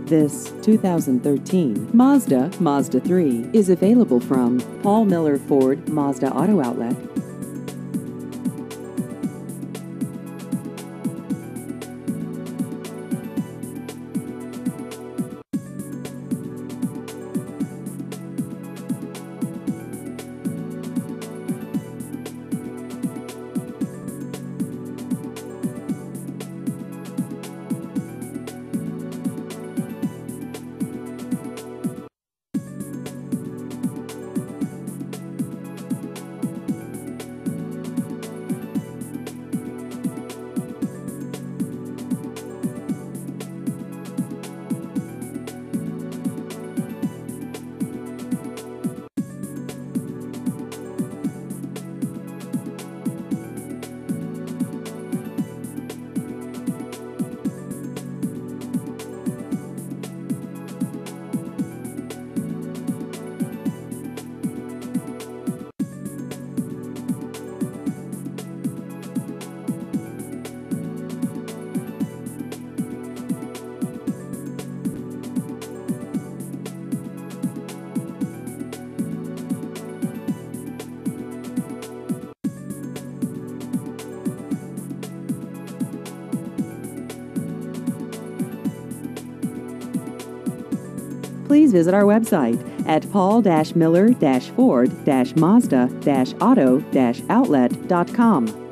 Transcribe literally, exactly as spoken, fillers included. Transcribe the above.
This two thousand thirteen Mazda Mazda three is available from Paul Miller Ford Mazda Auto Outlet. Please visit our website at paul miller ford mazda auto outlet dot com.